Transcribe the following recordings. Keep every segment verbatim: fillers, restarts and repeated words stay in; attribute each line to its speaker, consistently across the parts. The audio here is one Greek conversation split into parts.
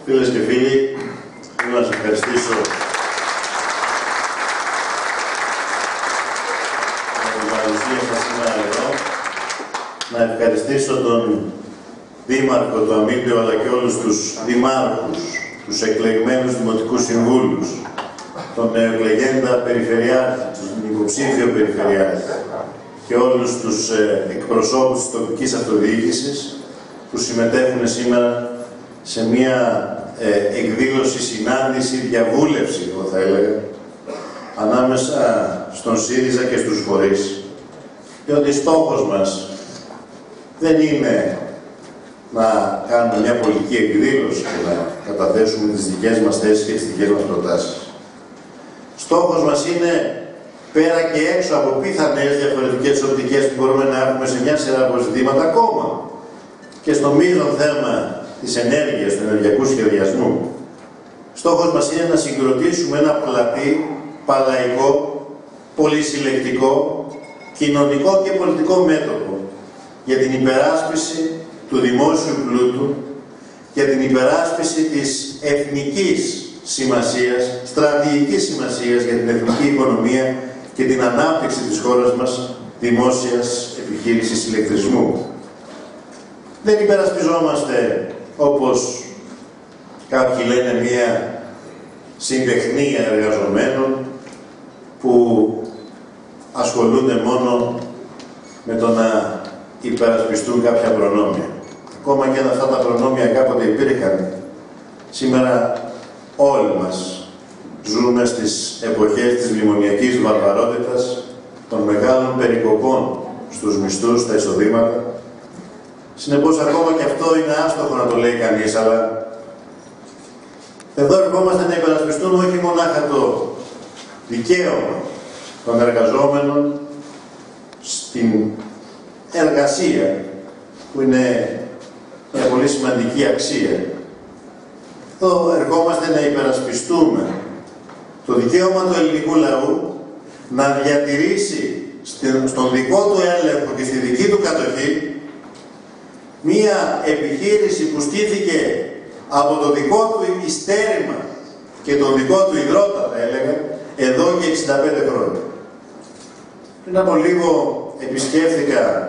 Speaker 1: Φίλες και φίλοι, θέλω να σας ευχαριστήσω για την παρουσία σας σήμερα εδώ. Να ευχαριστήσω τον Δήμαρχο του Αμύντεο, αλλά και όλους τους δημάρχους, τους εκλεγμένους δημοτικούς συμβούλους, τον νεοεκλεγέντα περιφερειάρχη, τον υποψήφιο περιφερειάρχη και όλους τους ε, εκπροσώπους της τοπικής αυτοδιοίκησης που συμμετέχουν σήμερα σε μια ε, εκδήλωση, συνάντηση, διαβούλευση, εγώ θα έλεγα, ανάμεσα στον ΣΥΡΙΖΑ και στους φορείς. Διότι στόχος μας δεν είναι να κάνουμε μια πολιτική εκδήλωση και να καταθέσουμε τις δικές μας θέσεις και τις δικές μας προτάσεις. Στόχος μας είναι, πέρα και έξω από πιθανές διαφορετικές οπτικές που μπορούμε να έχουμε σε μια σειρά από ζητήματα ακόμα, και στο μείζον θέμα της ενέργειας, του ενεργειακού σχεδιασμού, στόχος μας είναι να συγκροτήσουμε ένα πλατή, παλαϊκό, πολυσυλλεκτικό, κοινωνικό και πολιτικό μέτωπο για την υπεράσπιση του δημόσιου πλούτου, για την υπεράσπιση της εθνικής σημασίας, στρατηγικής σημασίας για την εθνική οικονομία και την ανάπτυξη της χώρας μας δημόσιας επιχείρησης ηλεκτρισμού. Δεν υπερασπιζόμαστε, όπως κάποιοι λένε, μία συντεχνία εργαζομένων που ασχολούνται μόνο με το να υπερασπιστούν κάποια προνόμια. Ακόμα και αν αυτά τα προνόμια κάποτε υπήρχαν, σήμερα όλοι μας ζούμε στις εποχές της μνημονιακής βαρβαρότητας, των μεγάλων περικοπών στους μισθούς, στα εισοδήματα. Συνεπώς, ακόμα και αυτό είναι άστοχο να το λέει κανείς, αλλά εδώ ερχόμαστε να υπερασπιστούμε όχι μονάχα το δικαίωμα των εργαζόμενων στην εργασία, που είναι μια πολύ σημαντική αξία. Εδώ ερχόμαστε να υπερασπιστούμε το δικαίωμα του ελληνικού λαού να διατηρήσει στον δικό του έλεγχο και στη δική του κατοχή μία επιχείρηση που στήθηκε από το δικό του ιστέρημα και τον δικό του ιδρώτα, θα έλεγα, εδώ και εξήντα πέντε χρόνια. Πριν από λίγο επισκέφθηκα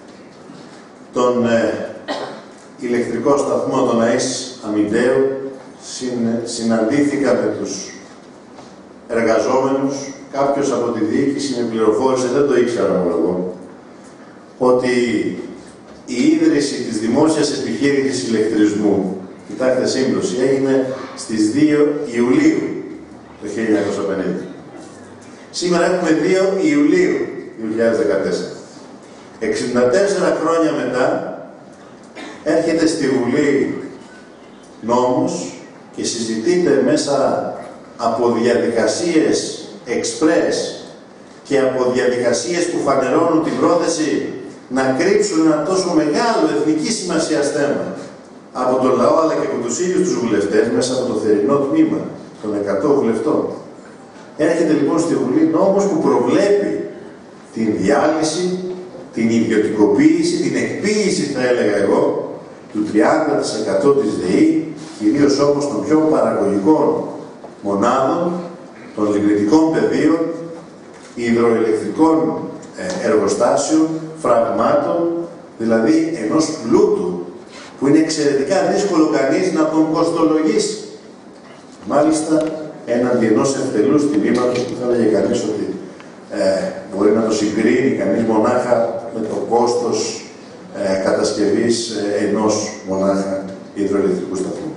Speaker 1: τον ε, ηλεκτρικό σταθμό των ΑΕΣ Αμυντέου, συν, συναντήθηκα με τους εργαζόμενους. Κάποιος από τη διοίκηση με πληροφόρησε, δεν το ήξερα εγώ, ότι η ίδρυση της δημόσιας επιχείρησης ηλεκτρισμού, κοιτάξτε σύμπτωση, έγινε στις δύο Ιουλίου το χίλια εννιακόσια πενήντα. Σήμερα έχουμε δύο Ιουλίου δύο χιλιάδες δεκατέσσερα. εξήντα τέσσερα χρόνια μετά έρχεται στη Βουλή νόμος και συζητείται μέσα από διαδικασίες εξπρές και από διαδικασίες που φανερώνουν την πρόθεση να κρύψουν ένα τόσο μεγάλο εθνική σημασίας θέμα από τον λαό, αλλά και από τους ίδιους τους βουλευτές, μέσα από το θερινό τμήμα των εκατό βουλευτών. Έρχεται λοιπόν στη Βουλή νόμος που προβλέπει την διάλυση, την ιδιωτικοποίηση, την εκποίηση, θα έλεγα εγώ, του τριάντα τοις εκατό της ΔΕΗ, κυρίως όπως των πιο παραγωγικών μονάδων, των λιγνητικών πεδίων, υδροελεκτρικών εργοστάσεων, φραγμάτων, δηλαδή ενός πλούτου που είναι εξαιρετικά δύσκολο κανείς να τον κοστολογήσει. Μάλιστα, έναντι ενός ευτελούς τιμήματος που θα έλεγε κανείς ότι ε, μπορεί να το συγκρίνει κανείς μονάχα με το κόστος ε, κατασκευής ε, ενός μονάχα υδροελεκτρικού σταθμού.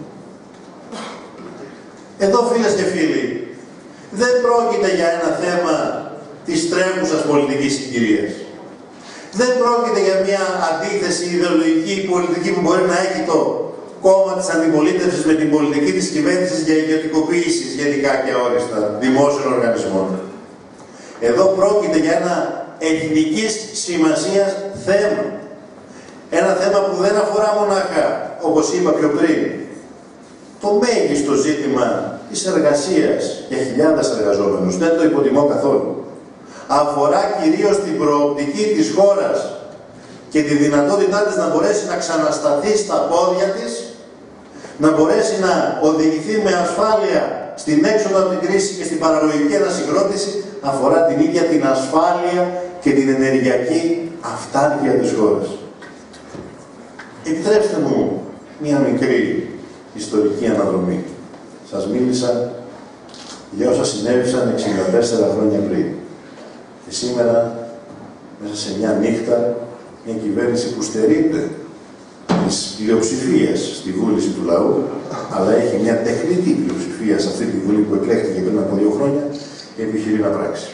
Speaker 1: Εδώ, φίλες και φίλοι, δεν πρόκειται για ένα θέμα της τρέχουσας πολιτικής συγκυρίας. Δεν πρόκειται για μια αντίθεση ιδεολογική πολιτική που μπορεί να έχει το κόμμα της αντιπολίτευσης με την πολιτική της κυβέρνησης για ιδιωτικοποίησης γενικά και αόριστα δημόσιων οργανισμών. Εδώ πρόκειται για ένα εθνικής σημασίας θέμα. Ένα θέμα που δεν αφορά μονάχα, όπως είπα πιο πριν, το μέγιστο ζήτημα της εργασίας για χιλιάδες εργαζόμενους. Δεν το υποτιμώ καθόλου. Αφορά κυρίως την προοπτική της χώρας και τη δυνατότητά της να μπορέσει να ξανασταθεί στα πόδια της να μπορέσει να οδηγηθεί με ασφάλεια στην έξοδο από την κρίση και στην παραγωγική ανασυγκρότηση, αφορά την ίδια την ασφάλεια και την ενεργειακή αυτάρκεια της χώρας. Επιτρέψτε μου μία μικρή ιστορική αναδρομή. Σας μίλησα για όσα συνέβησαν εξήντα τέσσερα χρόνια πριν. Και σήμερα, μέσα σε μια νύχτα, μια κυβέρνηση που στερείται της πλειοψηφίας στη βούληση του λαού, αλλά έχει μια τεχνητή πλειοψηφία σε αυτή τη βουλή που εκλέχθηκε πριν από δύο χρόνια, επιχειρεί να πράξει.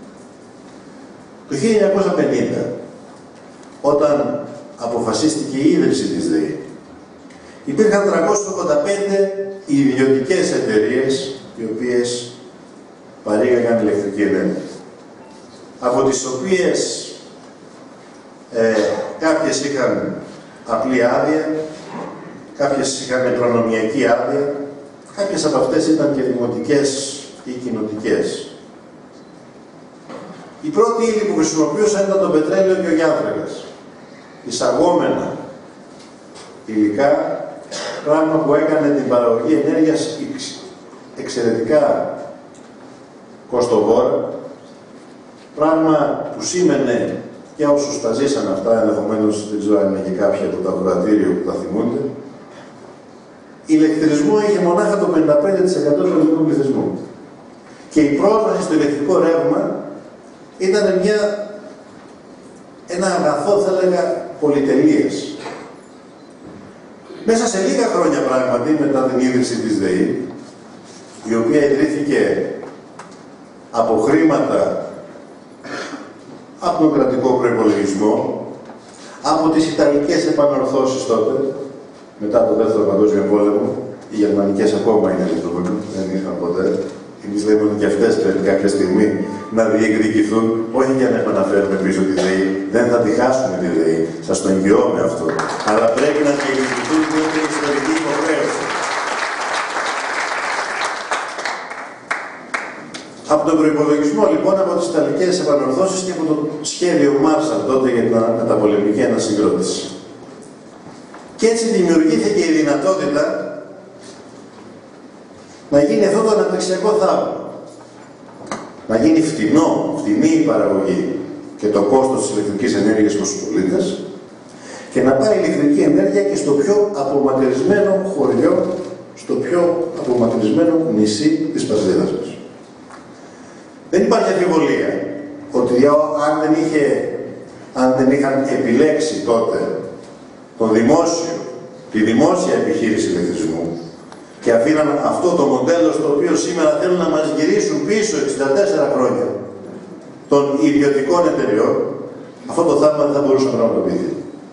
Speaker 1: Το χίλια εννιακόσια πενήντα, όταν αποφασίστηκε η ίδρυση της ΔΕΗ, υπήρχαν τριακόσιες ογδόντα πέντε ιδιωτικές εταιρείες οι οποίες παρήγαγαν ηλεκτρική ενέργεια, από τις οποίες ε, κάποιες είχαν απλή άδεια, κάποιες είχαν προνομιακή άδεια, κάποιες από αυτές ήταν και δημοτικές ή κοινοτικές. Η πρώτη ύλη που χρησιμοποιούσαν ήταν το πετρέλαιο και ο γιάνθρακας. Εισαγόμενα υλικά, πράγμα που έκανε την παραγωγή ενέργειας εξαιρετικά κοστοβόρα, πράγμα που σήμαινε για όσους τα ζήσαν αυτά, ενδεχομένως δεν ξέρω αν είναι και κάποιοι από το ακροατήριο που τα θυμούνται, ηλεκτρισμό είχε μονάχα το πενήντα πέντε τοις εκατό του ελληνικού πληθυσμού. Και η πρόσβαση στο ηλεκτρικό ρεύμα ήταν μια, ένα αγαθό, θα έλεγα, πολυτελείας. Μέσα σε λίγα χρόνια πράγματι, μετά την ίδρυση της ΔΕΗ, η οποία ιδρύθηκε από χρήματα από τον κρατικό προϋπολογισμό, από τις Ιταλικές επανορθώσεις τότε, μετά το Δεύτερο Παγκόσμιο Πόλεμο, οι γερμανικές ακόμα είναι λειτουργούν, δεν είχαν ποτέ. Εμείς λέμε ότι και αυτές πρέπει κάποια στιγμή να διεκδικηθούν, όχι για να επαναφέρουμε πίσω τη ΔΕΗ, δεν θα τη χάσουμε τη ΔΕΗ, σας το εγγυώμαι αυτό. Αλλά πρέπει να διεκδικηθούν και είναι ιστορική υποχρέωση. Από τον προϋπολογισμό λοιπόν, από τις Ιταλικές επανορθώσεις και από το σχέδιο Μάρσαλ τότε για την μεταπολεμική ανασυγκρότηση. Και έτσι δημιουργήθηκε η δυνατότητα να γίνει αυτό το αναπτυξιακό θαύμα. Να γίνει φτηνό, φτηνή η παραγωγή και το κόστος της ηλεκτρικής ενέργειας προς τους πολίτες και να πάει η ηλεκτρική ενέργεια και στο πιο απομακρυσμένο χωριό, στο πιο απομακρυσμένο νησί της πατρίδας μας. Δεν υπάρχει αμφιβολία ότι αν δεν, είχε, αν δεν είχαν επιλέξει τότε το δημόσιο, τη δημόσια επιχείρηση ηλεκτρισμού και αφήναν αυτό το μοντέλο στο οποίο σήμερα θέλουν να μας γυρίσουν πίσω εξήντα τέσσερα χρόνια των ιδιωτικών εταιριών, αυτό το θαύμα δεν θα μπορούσε να πραγματοποιηθεί.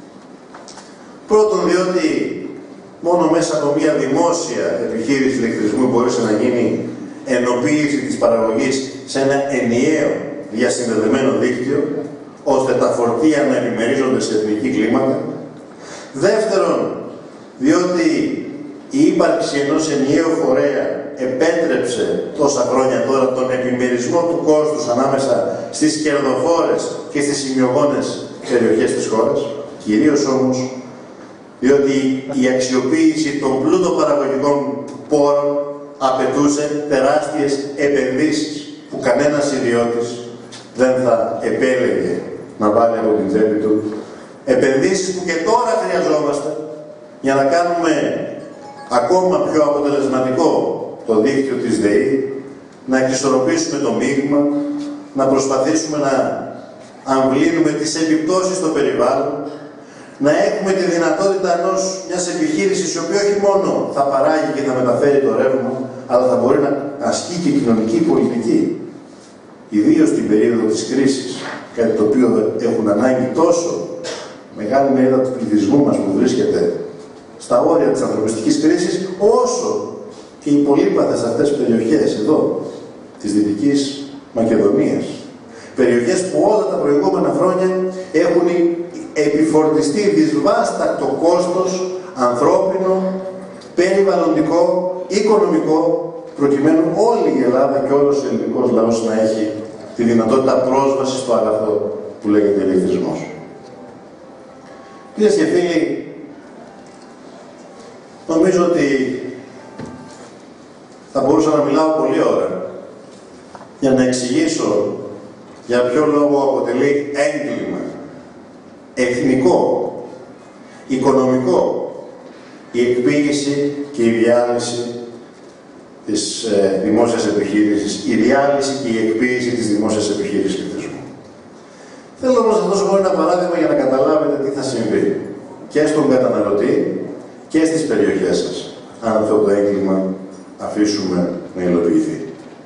Speaker 1: Πρώτον, διότι μόνο μέσα από μια δημόσια επιχείρηση ηλεκτρισμού μπορούσε να γίνει ενοποίηση της παραγωγής σε ένα ενιαίο διασυνδεδεμένο δίκτυο, ώστε τα φορτία να επιμερίζονται σε εθνική κλίμακα. Δεύτερον, διότι η ύπαρξη ενός ενιαίου φορέα επέτρεψε τόσα χρόνια τώρα τον επιμερισμό του κόστους ανάμεσα στις κερδοφόρες και στις σημειογόνες περιοχές της χώρας. Κυρίως όμως, διότι η αξιοποίηση των πλούτων παραγωγικών πόρων απαιτούσε τεράστιες επενδύσεις που κανένας ιδιώτης δεν θα επέλεγε να βάλει από την τσέπη του. Επενδύσεις που και τώρα χρειαζόμαστε για να κάνουμε ακόμα πιο αποτελεσματικό το δίκτυο της ΔΕΗ, να εξισορροπήσουμε το μείγμα, να προσπαθήσουμε να αμβλύνουμε τις επιπτώσεις στο περιβάλλον, να έχουμε τη δυνατότητα ενός μιας επιχείρησης η οποία όχι μόνο θα παράγει και θα μεταφέρει το ρεύμα, αλλά θα μπορεί να ασκεί και κοινωνική πολιτική. Ιδίως στην περίοδο της κρίσης, κάτι το οποίο έχουν ανάγκη τόσο μεγάλη μερίδα του πληθυσμού μας που βρίσκεται στα όρια της ανθρωπιστικής κρίσης, όσο και οι πολύπαθες αυτές περιοχές εδώ, της Δυτικής Μακεδονίας. Περιοχές που όλα τα προηγούμενα χρόνια έχουν επιφορτιστεί δυσβάστακτο κόστος ανθρώπινο, περιβαλλοντικό, οικονομικό, προκειμένου όλη η Ελλάδα και όλος ο ελληνικός λαός να έχει τη δυνατότητα πρόσβασης στο αγαθό που λέγεται ηλεκτρισμός. Κυρίες και φίλοι, Νομίζω ότι θα μπορούσα να μιλάω πολλή ώρα για να εξηγήσω για ποιο λόγο αποτελεί έγκλημα εθνικό, οικονομικό η εκποίηση και η διάλυση της ε, δημόσιας επιχείρησης, η διάλυση και η εκποίηση της δημόσιας επιχείρησης πληθυσμού. Θέλω όμως να δώσω μόνο ένα παράδειγμα για να καταλάβετε τι θα συμβεί και στον καταναλωτή και στις περιοχές σας, αν αυτό το έγκλημα αφήσουμε να υλοποιηθεί.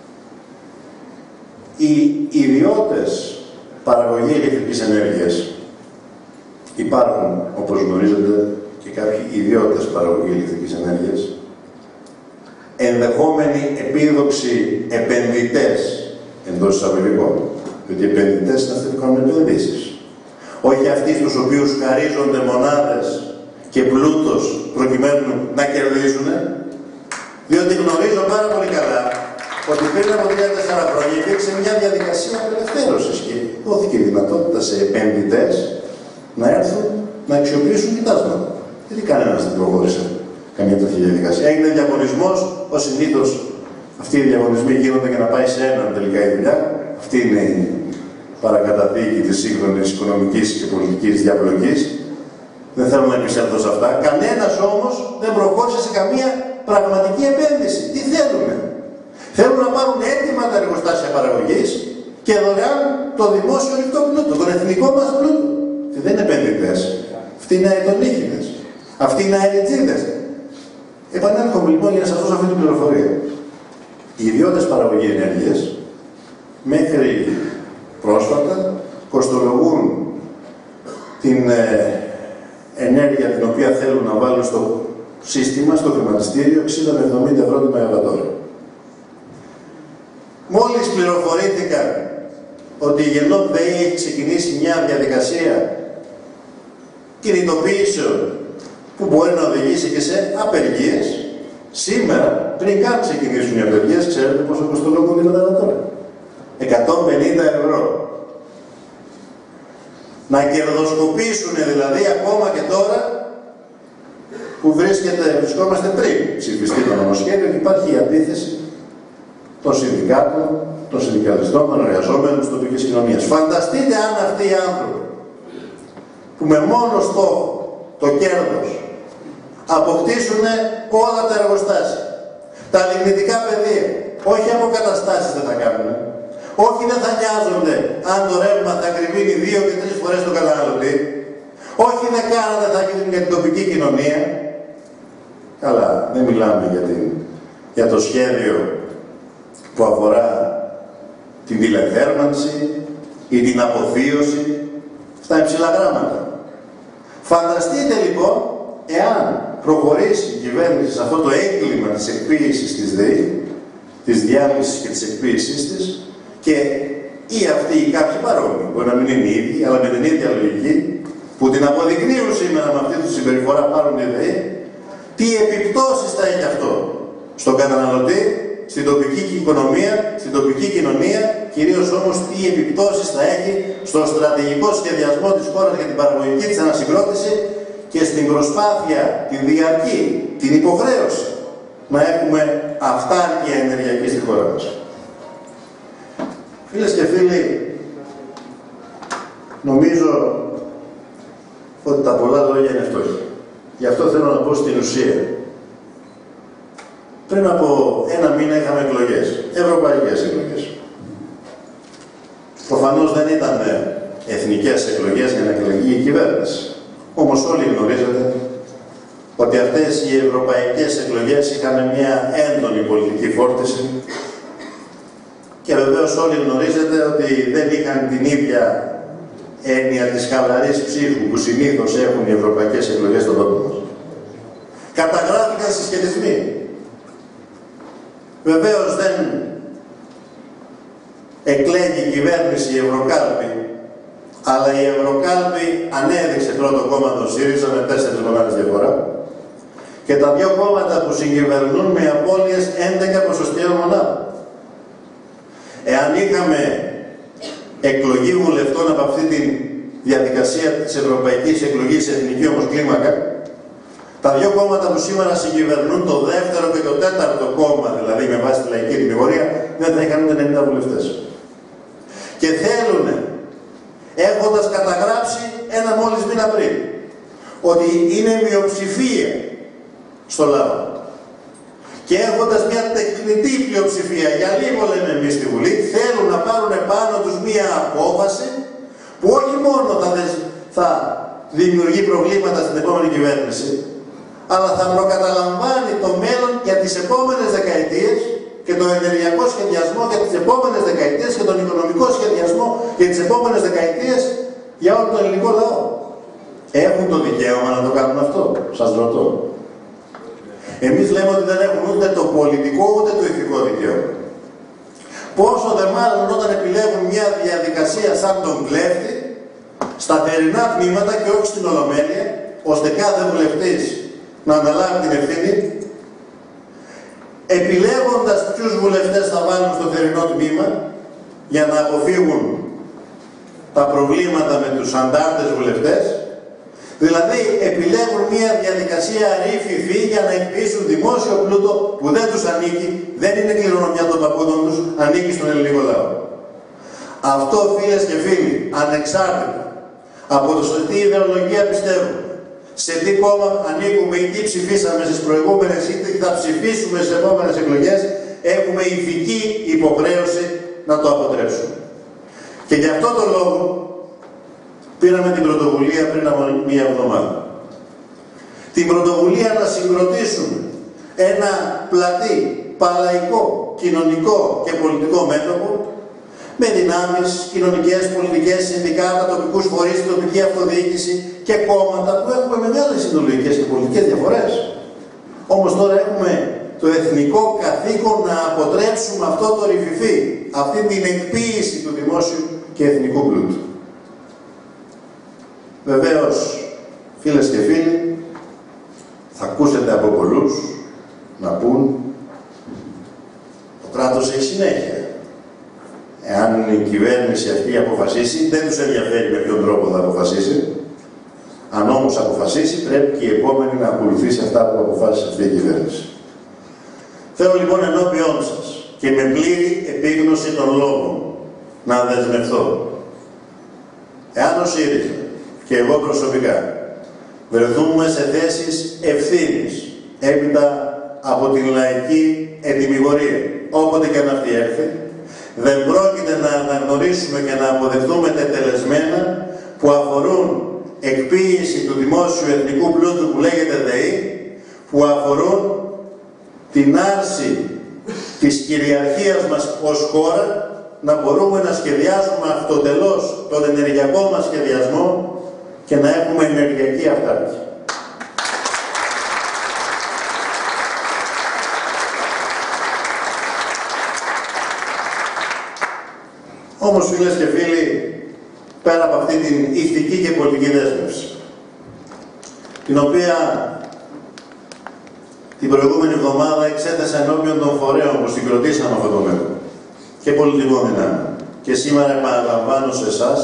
Speaker 1: Οι ιδιώτες παραγωγή ηλεκτρικής ενέργειας υπάρχουν, όπως γνωρίζετε, και κάποιοι ιδιώτες παραγωγή ηλεκτρικής ενέργειας, ενδεχόμενοι επίδοξοι επενδυτές εντός εισαγωγικών, διότι οι επενδυτές είναι αυτοί που κάνουν επενδύσεις. Όχι αυτοί στους οποίους χαρίζονται μονάδες και πλούτος προκειμένου να κερδίσουν, διότι γνωρίζω πάρα πολύ καλά ότι πριν από τρία τέσσερα χρόνια υπήρξε μια διαδικασία απελευθέρωσης και δόθηκε η δυνατότητα σε επενδυτές να έρθουν να αξιοποιήσουν κοιτάσματα. Γιατί κανένας δεν προχώρησε καμία τέτοια διαδικασία. Έγινε διαγωνισμός, ως συνήθως αυτοί οι διαγωνισμοί γίνονται για να πάει σε έναν τελικά η δουλειά. Αυτή είναι η παρακαταθήκη της σύγχρονης οικονομικής και πολιτικής διαπλοκής. Δεν θέλω να επισέλθω σε αυτά. Κανένας όμως δεν προχώρησε σε καμία πραγματική επένδυση. Τι θέλουμε? Θέλουν να πάρουν έτοιμα τα εργοστάσια παραγωγής και δωρεάν το δημόσιο ρηκτό πλούτο, τον εθνικό μας πλούτο. Και δεν είναι επενδυτές. Αυτοί είναι αετονίχητες. Αυτοί είναι αεριτζίδες. Επανέρχομαι λοιπόν για να σας δώσω αυτή την πληροφορία. Οι ιδιώτες παραγωγή ενέργειας μέχρι πρόσφατα κοστολογούν την ε, ενέργεια την οποία θέλουν να βάλουν στο σύστημα, στο χρηματιστήριο, εξήντα με εβδομήντα ευρώ τη μεγαβατόρα. Μόλις πληροφορήθηκαν ότι η Γενόπ ΔΕΗ έχει ξεκινήσει μια διαδικασία κινητοποιήσεων που μπορεί να οδηγήσει και σε απεργίες, σήμερα, πριν καν ξεκινήσουν οι απεργίες, ξέρετε πόσο κοστολογούν τη μεγαβατόρα? εκατόν πενήντα ευρώ. Να κερδοσκοπήσουν δηλαδή ακόμα και τώρα που βρίσκεται, βρισκόμαστε πριν ψηφιστεί το νομοσχέδιο και υπάρχει η αντίθεση των συνδικάτων, των συνδικαλιστών, των εργαζόμενων της τοπικής κοινωνίας. Φανταστείτε αν αυτοί οι άνθρωποι που με μόνο στόχο το κέρδος αποκτήσουν όλα τα εργοστάσια, τα λιγνητικά πεδία, όχι αποκαταστάσεις δεν θα κάνουν, όχι δεν θα νοιάζονται αν το ρεύμα θα κρυβίνει δύο και τρεις φορές τον καταναλωτή, όχι δεν κάνατε θα γίνουν για την τοπική κοινωνία. Καλά, δεν μιλάμε για, την, για το σχέδιο που αφορά την τηλεθέρμανση ή την αποθείωση στα υψηλά γράμματα. Φανταστείτε λοιπόν, εάν προχωρήσει η κυβέρνηση σε αυτό το έγκλημα της εκποίησης της ΔΕΗ, της διάλυσης και της εκποίησής της, και ή αυτοί ή κάποιοι παρόμοιοι, μπορεί να μην είναι οι ίδιοι, αλλά με την ίδια λογική, που την αποδεικνύουν σήμερα με αυτή τη συμπεριφορά πάρουν τη ΔΕΗ, τι επιπτώσεις θα έχει αυτό στον καταναλωτή, στην τοπική οικονομία, στην τοπική κοινωνία, κυρίως όμως τι επιπτώσεις θα έχει στο στρατηγικό σχεδιασμό της χώρας για την παραγωγική της ανασυγκρότηση και στην προσπάθεια, την διαρκή, την υποχρέωση να έχουμε αυτάρκεια ενεργειακή στη χώρα μας. Φίλες και φίλοι, νομίζω ότι τα πολλά λόγια είναι φτώχεια. Γι' αυτό θέλω να πω στην ουσία. Πριν από ένα μήνα είχαμε εκλογές, ευρωπαϊκές εκλογές. Προφανώς δεν ήταν εθνικές εκλογές για να εκλεγεί η κυβέρνηση. Όμως όλοι γνωρίζετε ότι αυτές οι ευρωπαϊκές εκλογές είχαν μια έντονη πολιτική φόρτιση και βεβαίως όλοι γνωρίζετε ότι δεν είχαν την ίδια έννοια της χαλαρής ψήφου που συνήθως έχουν οι ευρωπαϊκές εκλογές στον τόπο μας. Καταγράφηκαν συσχετισμοί. Βεβαίως δεν εκλέγει η κυβέρνηση η Ευρωκάλπη, αλλά η Ευρωκάλπη ανέδειξε πρώτο κόμμα το ΣΥΡΙΖΑ με τέσσερις μονάδες διαφορά και τα δύο κόμματα που συγκυβερνούν με απώλειες έντεκα ποσοστιαίων μονάδων. Εάν είχαμε εκλογή βουλευτών από αυτή τη διαδικασία της ευρωπαϊκής εκλογής σε εθνική όμως κλίμακα, Τα δύο κόμματα που σήμερα συγκυβερνούν, το δεύτερο και το τέταρτο κόμμα, δηλαδή με βάση τη λαϊκή δημιουργία, δεν θα είχαν ούτε ενενήντα βουλευτές. Και θέλουν, έχοντας καταγράψει ένα μόλις μήνα πριν, ότι είναι μειοψηφία στο λαό. Και έχοντας μια τεχνητή πλειοψηφία, για λίγο λέμε εμείς στη Βουλή, θέλουν να πάρουν πάνω τους μια απόφαση που όχι μόνο θα, δες, θα δημιουργεί προβλήματα στην επόμενη κυβέρνηση, αλλά θα προκαταλαμβάνει το μέλλον για τις επόμενες δεκαετίες και το ενεργειακό σχεδιασμό για τις επόμενες δεκαετίες και τον οικονομικό σχεδιασμό για τις επόμενες δεκαετίες για όλο τον ελληνικό λαό. Έχουν το δικαίωμα να το κάνουν αυτό, σας ρωτώ. Εμείς λέμε ότι δεν έχουν ούτε το πολιτικό ούτε το ηθικό δικαίωμα. Πόσο δε μάλλον όταν επιλέγουν μια διαδικασία σαν τον κλέφτη, στα θερινά τμήματα και όχι στην Ολομέλεια, ώστε κάθε βουλευτής να αναλάβει την ευθύνη, επιλέγοντας ποιους βουλευτές θα βάλουν στο θερινό τμήμα για να αποφύγουν τα προβλήματα με τους αντάρτες βουλευτές, δηλαδή επιλέγουν μια διαδικασία ρήφη-φύ για να εκποιήσουν δημόσιο πλούτο που δεν τους ανήκει, δεν είναι κληρονομιά των παππούδων τους, ανήκει στον ελληνικό λαό. Αυτό, φίλες και φίλοι, ανεξάρτητα από το σε τι ιδεολογία πιστεύουμε, σε τι κόμμα ανήκουμε ή τι ψηφίσαμε στις προηγούμενες ή τι θα ψηφίσουμε στις επόμενες εκλογές, έχουμε ηθική υποχρέωση να το αποτρέψουμε. Και γι' αυτό τον λόγο πήραμε την πρωτοβουλία πριν από μία εβδομάδα. Την πρωτοβουλία να συγκροτήσουμε ένα πλατή, παλαϊκό, κοινωνικό και πολιτικό μέτωπο με δυνάμεις, κοινωνικές, πολιτικές, συνδικάτα, τοπικούς φορείς, τοπική αυτοδιοίκηση και κόμματα που έχουμε μεγάλες ιδεολογικές και πολιτικές διαφορές. Όμως τώρα έχουμε το εθνικό καθήκον να αποτρέψουμε αυτό το ρηφιφί, αυτή την εκποίηση του δημόσιου και εθνικού πλούτου. Βεβαίως, φίλες και φίλοι, θα ακούσετε από πολλούς να πούν το κράτος έχει συνέχεια. Εάν η κυβέρνηση αυτή αποφασίσει, δεν τους ενδιαφέρει με ποιον τρόπο θα αποφασίσει. Αν όμως αποφασίσει, πρέπει και η επόμενη να ακολουθήσει αυτά που αποφάσισε αυτή η κυβέρνηση. Θέλω λοιπόν ενώπιόν σας και με πλήρη επίγνωση των λόγων να δεσμευθώ. Εάν ο ΣΥΡΙΖΑ και εγώ προσωπικά βρεθούμε σε θέσεις ευθύνης έπειτα από την λαϊκή ετυμηγορία, όποτε και αν αυτή έρθει, δεν πρόκειται να αναγνωρίσουμε και να αποδεχτούμε τετελεσμένα που αφορούν εκποίηση του δημόσιου εθνικού πλούτου που λέγεται ΔΕΗ, που αφορούν την άρση της κυριαρχίας μας ως χώρα, να μπορούμε να σχεδιάσουμε αυτοτελώς τον ενεργειακό μας σχεδιασμό και να έχουμε ενεργειακή αυτάρκεια. Όμως, φίλες και φίλοι, πέρα από αυτή την ηθική και πολιτική δέσμευση, την οποία την προηγούμενη εβδομάδα εξέθεσα ενώπιον των φορέων που συγκροτήσαμε αυτό το μέτωπο και πολιτικών δυνάμεων, και σήμερα επαναλαμβάνω σε εσάς,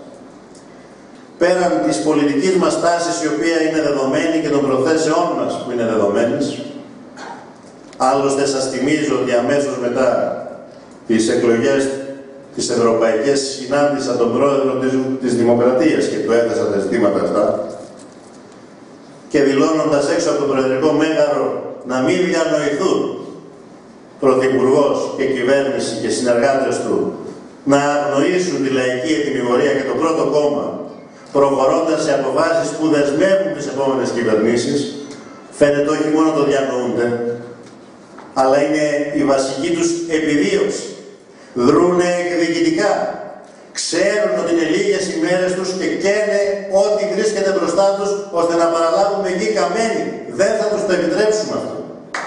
Speaker 1: πέραν της πολιτικής μας τάσης, η οποία είναι δεδομένη, και των προθέσεών μας που είναι δεδομένες, άλλωστε σας θυμίζω ότι αμέσως μετά τις εκλογές τις ευρωπαϊκές συνάντησα τον πρόεδρο της, της Δημοκρατίας και του έθεσα τα ζητήματα αυτά, και δηλώνοντας έξω από το Προεδρικό Μέγαρο να μην διανοηθούν Πρωθυπουργός και κυβέρνηση και συνεργάτες του να αγνοήσουν τη λαϊκή ετυμηγορία και το πρώτο κόμμα, προχωρώντας σε αποφάσεις που δεσμεύουν τις επόμενες κυβερνήσεις, φαίνεται όχι μόνο το διανοούνται, αλλά είναι η βασική τους επιδίωξη. Δρούνε εκδικητικά. Ξέρουν ότι είναι λίγες οι μέρες τους και καίνε ό,τι βρίσκεται μπροστά τους, ώστε να παραλάβουμε γη καμένη. Δεν θα τους το επιτρέψουμε αυτό.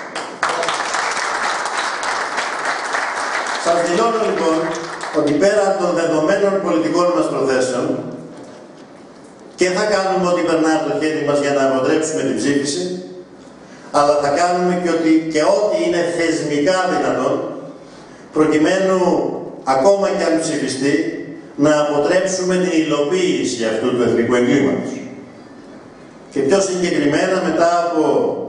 Speaker 1: Σας δηλώνω λοιπόν ότι πέραν των δεδομένων πολιτικών μας προθέσεων, και θα κάνουμε ό,τι περνά από το χέρι μας για να αποτρέψουμε την ψήφιση, αλλά θα κάνουμε και, ότι, και ό,τι είναι θεσμικά δυνατόν, προκειμένου, ακόμα και αν ψηφιστεί, να αποτρέψουμε την υλοποίηση αυτού του εθνικού εγκλήματος. και πιο συγκεκριμένα μετά από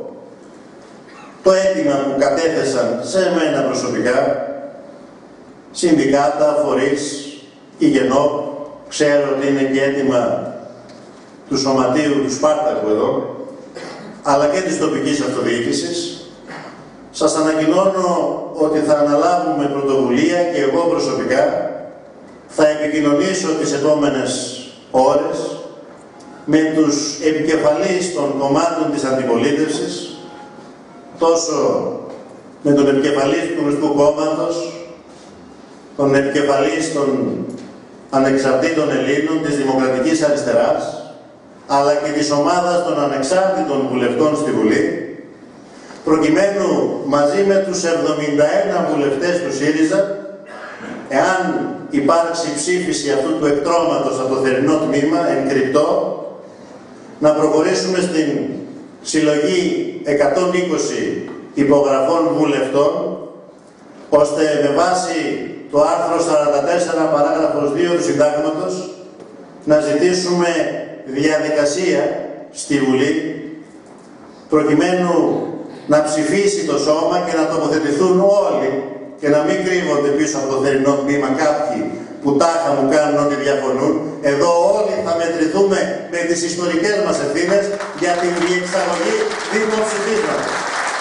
Speaker 1: το αίτημα που κατέθεσαν σε μένα προσωπικά, συνδικάτα, φορείς, η ΓΕΝΟΠ, ξέρω ότι είναι και αίτημα του Σωματείου του Σπάρτακου εδώ, αλλά και της τοπικής αυτοδιοίκησης, σας ανακοινώνω ότι θα αναλάβουμε πρωτοβουλία και εγώ προσωπικά θα επικοινωνήσω τις επόμενες ώρες με τους επικεφαλείς των κομμάτων της αντιπολίτευσης, τόσο με τον επικεφαλής του Κομμουνιστικού Κόμματος, τον επικεφαλής των Ανεξαρτήτων Ελλήνων, της Δημοκρατικής Αριστεράς, αλλά και της ομάδας των ανεξάρτητων βουλευτών στη Βουλή, προκειμένου μαζί με τους εβδομήντα ένα βουλευτές του ΣΥΡΙΖΑ, εάν υπάρξει ψήφιση αυτού του εκτρώματος από το θερινό τμήμα, εν κρυπτό, να προχωρήσουμε στην συλλογή εκατόν είκοσι υπογραφών βουλευτών, ώστε με βάση το άρθρο σαράντα τέσσερα παράγραφος δύο του Συντάγματος να ζητήσουμε διαδικασία στη Βουλή, προκειμένου να ψηφίσει το σώμα και να τοποθετηθούν όλοι και να μην κρύβονται πίσω από το θερινό τμήμα κάποιοι που τάχα μου κάνουν ότι διαφωνούν. Εδώ όλοι θα μετρηθούμε με τις ιστορικές μας ευθύνες για την διεξαγωγή δημοψηφίσματος.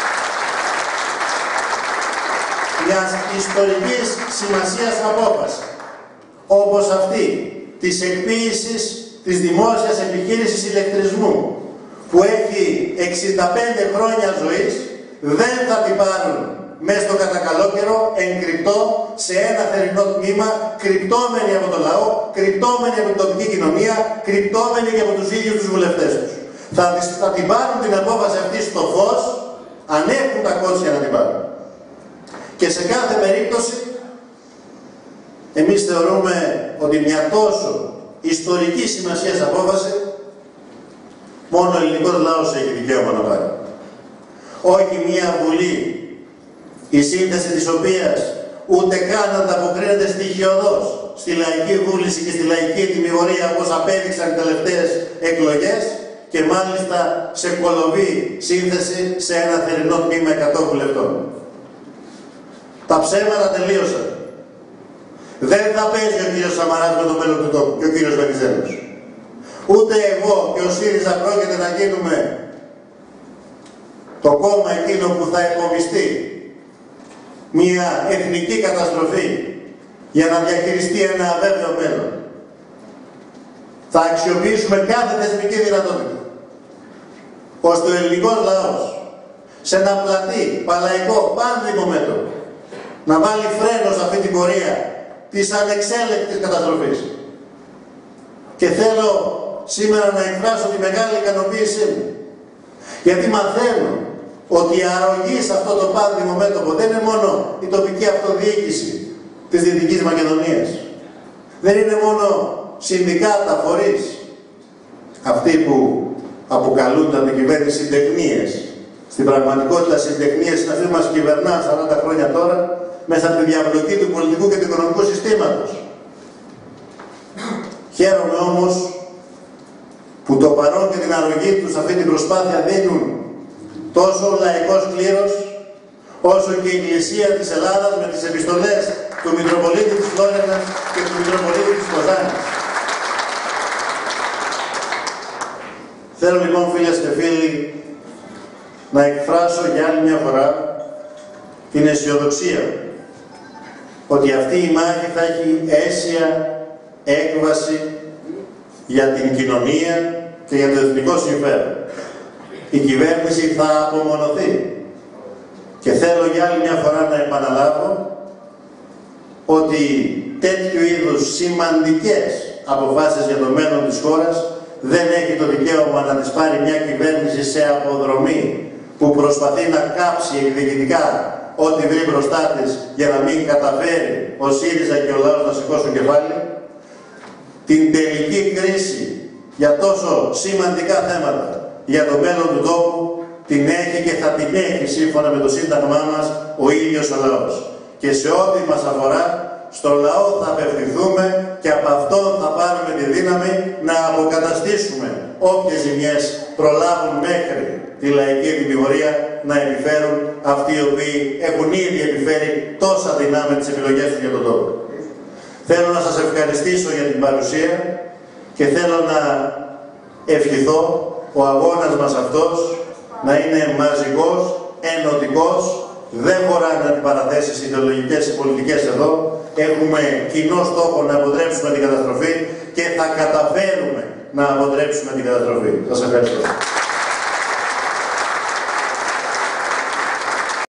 Speaker 1: Μιας ιστορικής σημασίας απόφαση, όπως αυτή της εκποίησης της δημόσιας επιχείρησης ηλεκτρισμού, που έχει εξήντα πέντε χρόνια ζωής, δεν θα την πάρουν μέσα στο κατακαλό εγκρυπτό σε ένα θερινό τμήμα, κρυπτόμενοι από το λαό, κρυπτόμενοι από την τοπική κοινωνία, κρυπτόμενοι και από τους ίδιους τους βουλευτές τους. Θα, θα την πάρουν την απόφαση αυτή στο φως, αν έχουν τα κότσια να την πάρουν. Και σε κάθε περίπτωση, εμείς θεωρούμε ότι μια τόσο ιστορική σημασίας απόφαση, μόνο ο ελληνικός λαός έχει δικαίωμα να πάρει. Όχι μια Βουλή, η σύνθεση της οποίας ούτε καν ανταποκρίνεται στοιχειωδώς στη λαϊκή βούληση και στη λαϊκή τιμιγορία, όπως απέδειξαν οι τελευταίες εκλογές, και μάλιστα σε κολοβή σύνθεση σε ένα θερινό τμήμα εκατό βουλευτών. Τα ψέματα τελείωσαν. Δεν θα παίζει ο κύριος Σαμαράς με το μέλλον του τόπου και ο κύριος Βενιζέλος. Ούτε εγώ και ο ΣΥΡΙΖΑ πρόκειται να γίνουμε το κόμμα εκείνο που θα επομιστεί μια εθνική καταστροφή για να διαχειριστεί ένα αβέβαιο μέλλον. Θα αξιοποιήσουμε κάθε θεσμική δυνατότητα, ώστε ο ελληνικός λαός σε ένα πλατή, παλαϊκό, πάνδημο μέτωπο να βάλει φρένο σε αυτή την πορεία της ανεξέλεκτης καταστροφής. Και θέλω σήμερα να εκφράσω τη μεγάλη ικανοποίησή μου, γιατί μαθαίνω ότι η αρρωγή σε αυτό το πάνδημο μέτωπο δεν είναι μόνο η τοπική αυτοδιοίκηση της Δυτικής Μακεδονίας. Δεν είναι μόνο συνδικάτα, φορείς, αυτοί που αποκαλούνται την κυβέρνηση συντεχνίες. Στην πραγματικότητα συντεχνίες είναι αυτοί που μας κυβερνά σαράντα χρόνια τώρα, μέσα από τη διαπλοκή του πολιτικού και του οικονομικού συστήματος. Χαίρομαι όμως που το παρόν και την αρρωγή τους σε αυτή την προσπάθεια δίνουν τόσο ο λαϊκός κλήρος, όσο και η Εκκλησία της Ελλάδας με τις επιστολές του Μητροπολίτη της Φλόρενας και του Μητροπολίτη της Κοζάνης. Θέλω λοιπόν, φίλες και φίλοι, να εκφράσω για άλλη μια φορά την αισιοδοξία ότι αυτή η μάχη θα έχει αίσια έκβαση για την κοινωνία και για το εθνικό συμφέρον. Η κυβέρνηση θα απομονωθεί. Και θέλω για άλλη μια φορά να επαναλάβω ότι τέτοιου είδους σημαντικές αποφάσεις για το μέλλον της χώρας δεν έχει το δικαίωμα να τις πάρει μια κυβέρνηση σε αποδρομή που προσπαθεί να κάψει εκδικητικά ό,τι βρει μπροστά της για να μην καταφέρει ο ΣΥΡΙΖΑ και ο λαός να σηκώσουν κεφάλι. Την τελική κρίση για τόσο σημαντικά θέματα για το μέλλον του τόπου την έχει και θα την έχει σύμφωνα με το Σύνταγμά μας ο ίδιος ο λαός. Και σε ό,τι μας αφορά, στο λαό θα απευθυνθούμε και από αυτόν θα πάρουμε τη δύναμη να αποκαταστήσουμε όποιες ζημιές προλάβουν μέχρι τη λαϊκή τιμωρία να επιφέρουν αυτοί οι οποίοι έχουν ήδη επιφέρει τόσα δεινά με τις επιλογές τους για τον τόπο. Θέλω να σας ευχαριστήσω για την παρουσία και θέλω να ευχηθώ ο αγώνας μας αυτός να είναι μαζικός, ενωτικός, δεν χωράνε αντιπαραθέσεις ιδεολογικές ή πολιτικές εδώ. Έχουμε κοινό στόχο να αποτρέψουμε την καταστροφή και θα καταφέρουμε να αποτρέψουμε την καταστροφή. Σας ευχαριστώ.